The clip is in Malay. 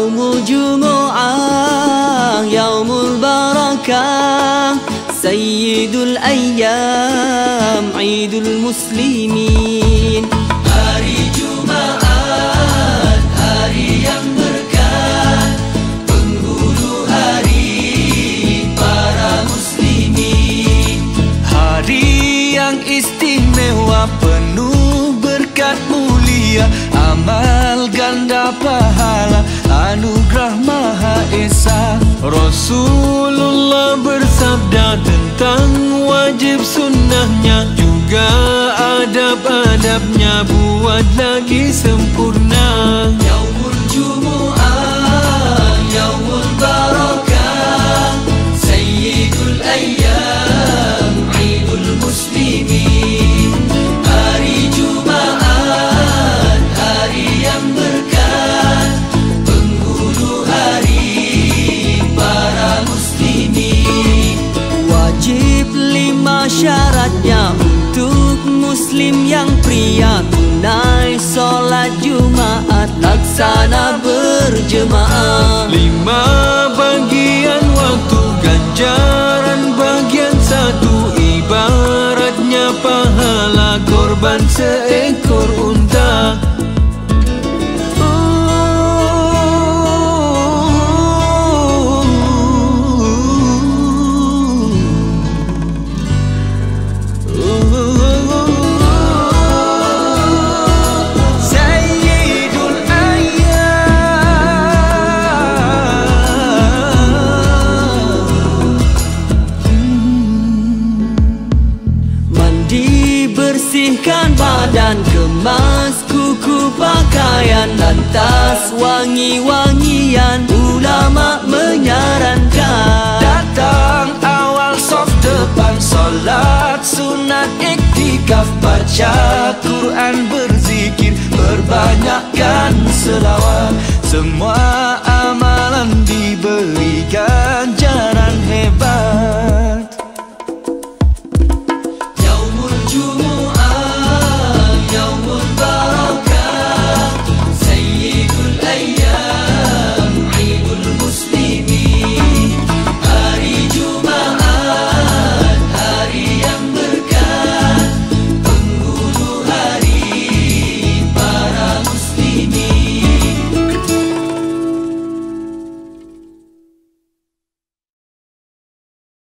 Yaumul Jumu'ah, Yaumul Barakah, Sayyidul Ayyam, Idul Muslimin. Hari Jumaat, hari yang berkah, penghulu hari para muslimin. Hari yang istimewa, penuh berkat mulia, amal ganda pahala, anugerah Maha Esa. Rasulullah bersabda tentang wajib sunnahnya, juga adab-adabnya, buat lagi sempurna. Yaumul Jumu'ah, Yaumul Barakah, Sayyidul Ayyam, Idul Muslimin. Hari Jumaat, hari yang berkah, penghulu hari para muslimin. Wajib 5 syaratnya untuk muslim yang pria, tunai solat Jumaat, laksana berjemaah. 5 bagian waktu, ganjaran bagian 1, ibaratnya pahala korban seekor unta. Bersihkan badan, kemas kuku pakaian, lantas wangi-wangian, ulama menyarankan. Datang awal saf depan, solat sunat iktikaf, baca Quran, berzikir, perbanyakkan selawat. Semua amalan diberikan